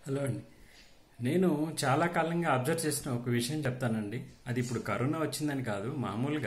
Hello అండి. నేను చాలా కాలంగా అబ్జర్వ్ చేసిన ఒక విషయం చెప్తానండి. అది ఇప్పుడు కరోనా వచ్చిందని కాదు, మామూలుగా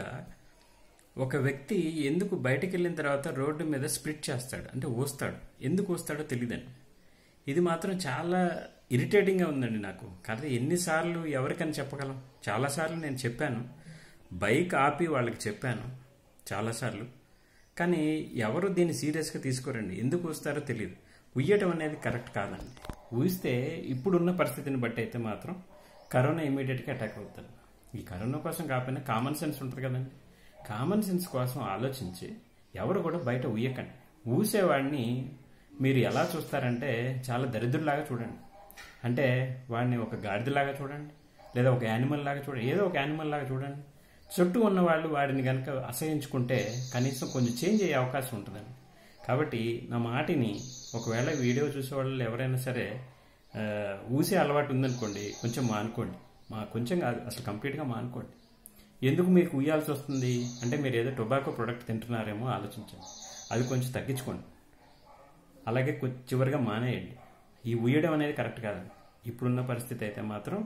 ఒక వ్యక్తి ఎందుకు బయటికి వెళ్ళిన తర్వాత రోడ్డు మీద స్ప్లిట్ చేస్తాడు, అంటే ఊస్తాడు. ఎందుకు ఊస్తాడో తెలియదండి. ఇది మాత్రం చాలా ఇరిటేటింగ్గా ఉందండి నాకు. కదా, ఎన్నిసార్లు ఎవరికని చెప్పగలం? చాలాసార్లు నేను చెప్పాను, బైక్ ఆపి వాళ్ళకి చెప్పాను చాలాసార్లు. కానీ ఎవరు దీన్ని సీరియస్గా తీసుకోరండి. ఎందుకు ఊస్తారో తెలియదు. ఉయ్యటం అనేది కరెక్ట్ కాదండి. ఊస్తే ఇప్పుడున్న పరిస్థితిని బట్టి అయితే మాత్రం కరోనా ఇమీడియట్గా అటాక్ అవుతుంది. ఈ కరోనా కోసం కాకపోయినా కామన్ సెన్స్ ఉంటుంది కదండి. కామన్ సెన్స్ కోసం ఆలోచించి ఎవరు కూడా బయట ఉయ్యకండి. ఊసేవాడిని మీరు ఎలా చూస్తారంటే చాలా దరిద్రులాగా చూడండి. అంటే వాడిని ఒక గాడిదలాగా చూడండి, లేదా ఒక యానిమల్ లాగా చూడండి, ఏదో ఒక యానిమల్ లాగా చూడండి. చుట్టూ ఉన్న వాళ్ళు వాడిని కనుక అసహించుకుంటే కనీసం కొంచెం చేంజ్ అయ్యే అవకాశం ఉంటుందండి. కాబట్టి నా మాటిని ఒకవేళ వీడియో చూసేవాళ్ళు ఎవరైనా సరే ఊసే అలవాటు ఉందనుకోండి, కొంచెం మానుకోండి. కొంచెం కాదు, అసలు కంప్లీట్గా మానుకోండి. ఎందుకు మీకు ఉయ్యాల్సి వస్తుంది అంటే మీరు ఏదో టొబాకో ప్రొడక్ట్ తింటున్నారేమో ఆలోచించండి. అది కొంచెం తగ్గించుకోండి. అలాగే చివరిగా మానేయండి. ఈ ఉయ్యడం అనేది కరెక్ట్ కాదండి. ఇప్పుడున్న పరిస్థితి అయితే మాత్రం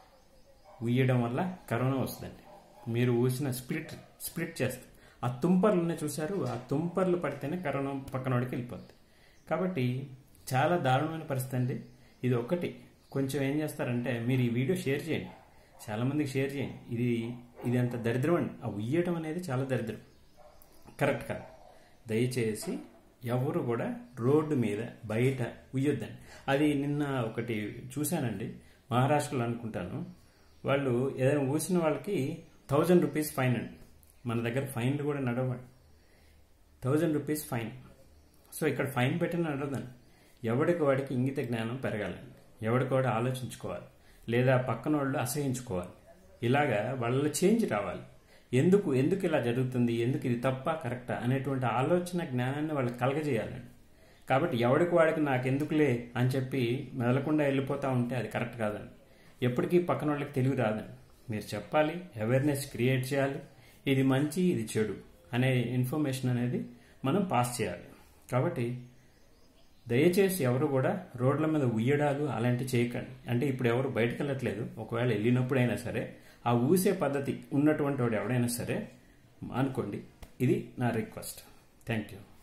ఉయ్యడం వల్ల కరోనా వస్తుందండి. మీరు ఊసిన స్ప్లిట్ చేస్తారు. ఆ తుంపర్లు ఉన్నాయి చూశారు, ఆ తుంపర్లు పడితేనే కరోనా పక్కనోడికి వెళ్ళిపోద్ది. కాబట్టి చాలా దారుణమైన పరిస్థితి అండి. ఇది ఒక్కటి కొంచెం ఏం చేస్తారంటే మీరు ఈ వీడియో షేర్ చేయండి, చాలామందికి షేర్ చేయండి. ఇది అంత దరిద్రం అండి. ఆ ఉయ్యటం అనేది చాలా దరిద్రం, కరెక్ట్ కాదు. దయచేసి ఎవరు కూడా రోడ్డు మీద బయట ఉయ్యొద్దండి. అది నిన్న ఒకటి చూశానండి, మహారాష్ట్రలో అనుకుంటాను. వాళ్ళు ఏదైనా ఊసిన వాళ్ళకి 1000 రూపీస్ ఫైన్ అండి. మన దగ్గర ఫైన్లు కూడా నడవండి. 1000 రూపీస్ ఫైన్. సో ఇక్కడ ఫైన్ పెట్టిన నడవదండి. ఎవడికి వాడికి ఇంగిత జ్ఞానం పెరగాలండి. ఎవడికి వాడు ఆలోచించుకోవాలి, లేదా పక్కన వాళ్ళు అసహించుకోవాలి. ఇలాగా వాళ్ళ చేంజ్ రావాలి. ఎందుకు ఇలా జరుగుతుంది, ఎందుకు ఇది తప్ప కరెక్టా అనేటువంటి ఆలోచన జ్ఞానాన్ని వాళ్ళకి కలగజేయాలండి. కాబట్టి ఎవడికి వాడికి నాకెందుకులే అని చెప్పి మెదలకుండా వెళ్ళిపోతూ ఉంటే అది కరెక్ట్ కాదండి. ఎప్పటికీ పక్కన వాళ్ళకి తెలివి రాదండి. మీరు చెప్పాలి, అవేర్నెస్ క్రియేట్ చేయాలి. ఇది మంచి, ఇది చెడు అనే ఇన్ఫర్మేషన్ అనేది మనం పాస్ చేయాలి. కాబట్టి దయచేసి ఎవరు కూడా రోడ్ల మీద ఉయ్యడాలు అలాంటివి చేయకండి. అంటే ఇప్పుడు ఎవరు బయటకు వెళ్ళట్లేదు, ఒకవేళ వెళ్ళినప్పుడైనా సరే ఆ ఊసే పద్ధతి ఉన్నటువంటి వాడు ఎవడైనా సరే అనుకోండి. ఇది నా రిక్వెస్ట్. Thank you.